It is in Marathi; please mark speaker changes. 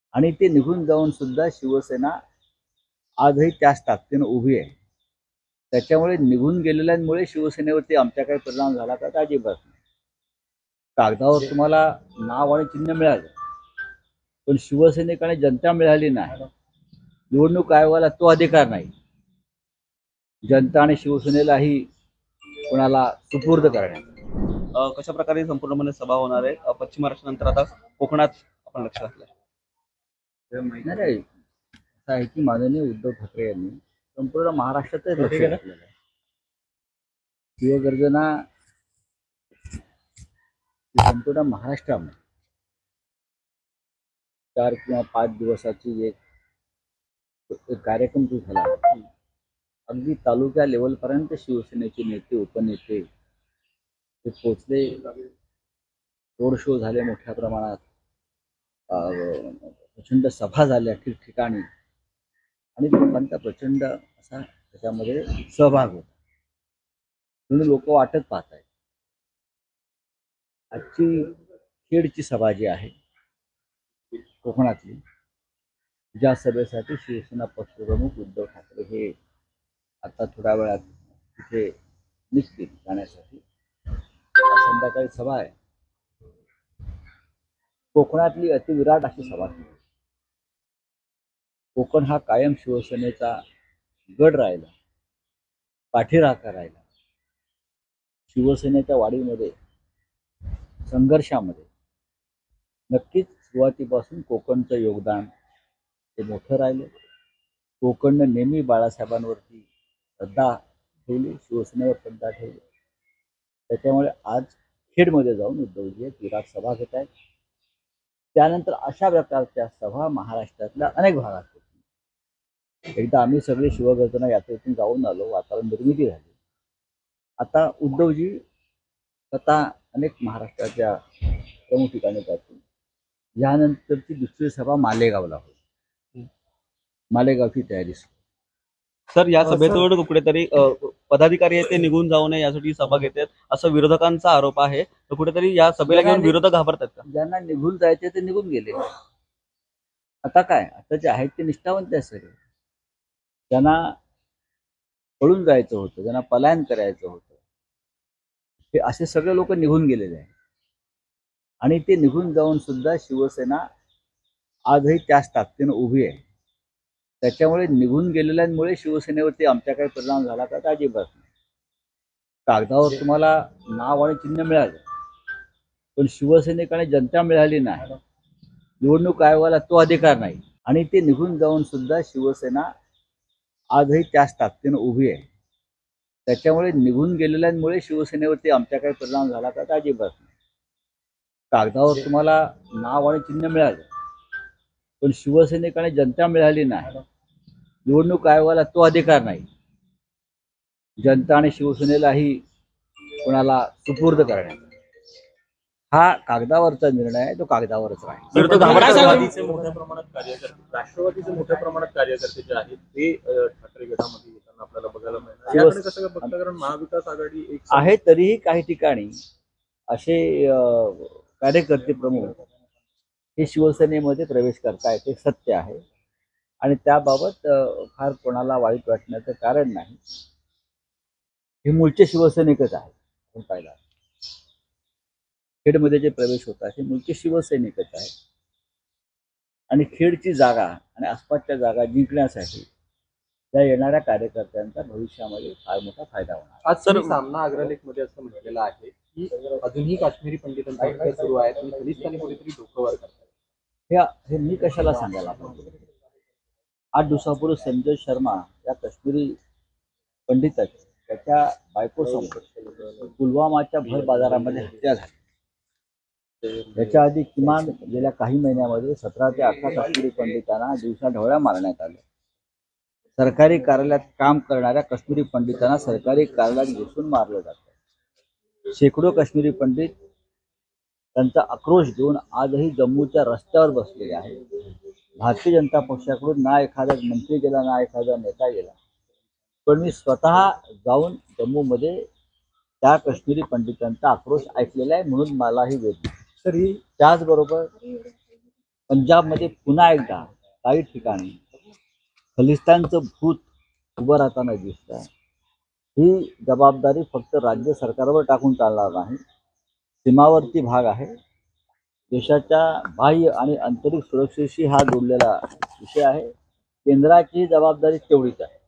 Speaker 1: आणि ते निघून जाऊन सुद्धा शिवसेना आजही त्याच ताकदीनं उभी आहे. त्याच्यामुळे निघून गेलेल्यांमुळे शिवसेनेवरती आमचा काही परिणाम झाला का? अजिबात नाही. कागदावर तुम्हाला नाव आणि चिन्ह मिळालं, पण शिवसैनिकांनी जनता मिळाली नाही. निवडणूक आयोगाला तो अधिकार नाही जनता आणि शिवसेनेलाही कोणाला सुपूर्द करण्याचा.
Speaker 2: कशा प्रकारे संपूर्णपणे सभा होणार आहे? पश्चिम महाराष्ट्रानंतर आता कोकणात आपण लक्ष घातलंय.
Speaker 1: नाही, असं आहे की माननीय उद्धव ठाकरे यांनी संपूर्ण महाराष्ट्रातच लक्ष घातलेलं आहे. शिवगर्जना संपूर्ण महाराष्ट्रामध्ये 4 किंवा 5 दिवसाची एक कार्यक्रम जो झाला, अगदी तालुक्या लेवलपर्यंत शिवसेनेचे नेते उपनेते ते पोचले. रोड शो झाले मोठ्या प्रमाणात, प्रचंड सभा झाल्या ठिकठिकाणी आणि लोकांचा प्रचंड असा त्याच्यामध्ये सहभाग होता. म्हणून लोक वाटत पाहत आहेत. आजची खेडची सभा जी आहे कोकणातली, ज्या सभेसाठी शिवसेना पक्षप्रमुख उद्धव ठाकरे हे आता थोड्या वेळात तिथे निघतील जाण्यासाठी, संध्याकाळी सभा आहे. कोकणातली अतिविराट अशी सभा. कोकण हा कायम शिवसेनेचा गड राहिला, पाठीराखा राहिला. शिवसेनेच्या वाढीमध्ये, संघर्षामध्ये नक्कीच सुरुवातीपासून कोकणचं योगदान ते मोठं राहिलं. कोकणनं नेहमी बाळासाहेबांवरती श्रद्धा ठेवली, शिवसेनेवर श्रद्धा ठेवली. त्याच्यामुळे आज खेडमध्ये जाऊन उद्धवजी एक विराट सभा घेत आहेत. त्यानंतर अशा प्रकारच्या सभा महाराष्ट्रातल्या अनेक भागात होतील. एकदा आम्ही सगळे शिवगर्जना यात्रेतून जाऊन आलो, वातावरण निर्मिती झाली. आता उद्धवजी स्वतः अनेक महाराष्ट्राच्या प्रमुख ठिकाणी जातील. यानंतरची दुसरी सभा मालेगावला होईल. मालेगावची तयारी सुरू.
Speaker 2: सर, या सभेतून कुठेतरी पदाधिकारी आहे ते निघून जाऊ नये यासाठी सभा घेतात असं विरोधकांचा आरोप आहे. तर कुठेतरी या सभेला घेऊन विरोधक घाबरतात का?
Speaker 1: ज्यांना निघून जायचे ते निघून गेले. आता काय, आता जे आहेत ते निष्ठावंत आहे सगळे. ज्यांना पळून जायचं होतं, ज्यांना पलायन करायचं होतं, हे असे सगळे लोक निघून गेलेले आहेत. आणि ते निघून जाऊन सुद्धा शिवसेना आजही त्याच ताकदीनं उभी आहे. त्याच्यामुळे निघून गेलेल्यांमुळे शिवसेनेवरती आमचा काही परिणाम झाला का? अजिबात नाही. कागदावर तुम्हाला नाव आणि चिन्ह मिळालं, पण शिवसैनिकांनी जनता मिळाली नाही. निवडणूक आयोगाला तो अधिकार नाही. आणि ते निघून जाऊन सुद्धा शिवसेना आजही त्याच ताकदीनं उभी आहे. त्याच्यामुळे निघून गेलेल्यांमुळे शिवसेनेवरती आमचा काही परिणाम झाला का? अजिबात नाही. कागदावर तुम्हाला नाव आणि चिन्ह मिळालं, पण शिवसैनिकांनी जनता मिळाली नाही. निवडणूक आयोगाला तो अधिकार नाही जनता आणि शिवसेनेलाही कोणाला सुपूर्द करण्याचा. हा कागदावरचा निर्णय आहे, तो कागदावरच राहील.
Speaker 3: राष्ट्रवादीचे मोठ्या प्रमाणात कार्यकर्ते जे आहेत ते ठाकरे गटामध्ये येताना आपल्याला बघायला मिळणार. याकडे कसं बघता, कारण महाविकास आघाडी एक
Speaker 1: आहे, तरीही काही ठिकाणी असे कार्यकर्ते प्रमुख हे शिवसेनेमध्ये प्रवेश करतायत, हे सत्य आहे. आणि त्याबाबत फार कोणाला वाईट वाटण्याचं कारण नाही. हे मूळचे शिवसैनिकच आहेत. आपण पाहिला खेडमध्ये जे प्रवेश होतात हे मूळचे शिवसैनिकच आहेत. आणि खेडची जागा आणि आसपासच्या जागा जिंकण्यासाठी त्या येणाऱ्या कार्यकर्त्यांचा भविष्यामध्ये फार मोठा फायदा होणार.
Speaker 3: आज सर सामना अग्रलेखमध्ये असं म्हटलेलं आहे की अजूनही काश्मीरी पंडितांचा विषय सुरू आहे, तुम्ही खलिस्तानी कुठेतरी डोकं वर करताय.
Speaker 1: हे मी कशाला सांगायला पाहिजे. 8 दिवसापूर्वी संजय शर्मा या काश्मीरी पंडिताची त्याच्या बायकोसमोर पुलवामाच्या भर बाजारामध्ये हत्या झाली. याच्या आधी किमान गेल्या काही महिन्यामध्ये 17 ते 18 काश्मीरी पंडितांना दिवसा ढवळ्या मारण्यात आल्या. सरकारी कार्यालयात काम करणाऱ्या काश्मीरी पंडितांना सरकारी कार्यालयात घुसून मारलं जातं. शेकडो काश्मीरी पंडित त्यांचा आक्रोश घेऊन आजही जम्मूच्या रस्त्यावर बसलेले आहेत. भारतीय जनता पक्षाकडून ना एखादा मंत्री गेला, ना एखादा नेता गेला, पण मी स्वतः जाऊन जम्मूमध्ये त्या काश्मीरी पंडितांचा आक्रोश ऐकलेला आहे, म्हणून मलाही वेदना. तरी त्याचबरोबर पंजाबमध्ये पुन्हा एकदा काही ठिकाणी खलिस्तानचं भूत उभं राहताना दिसत आहे. ही जबाबदारी फक्त राज्य सरकारवर टाकून चालणार नाही. सीमावर्ती भाग आहे, देशाच्या बाह्य आणि आंतरिक सुरक्षेशी हा जोडलेला विषय आहे. केंद्राची जबाबदारी तेवढीच आहे.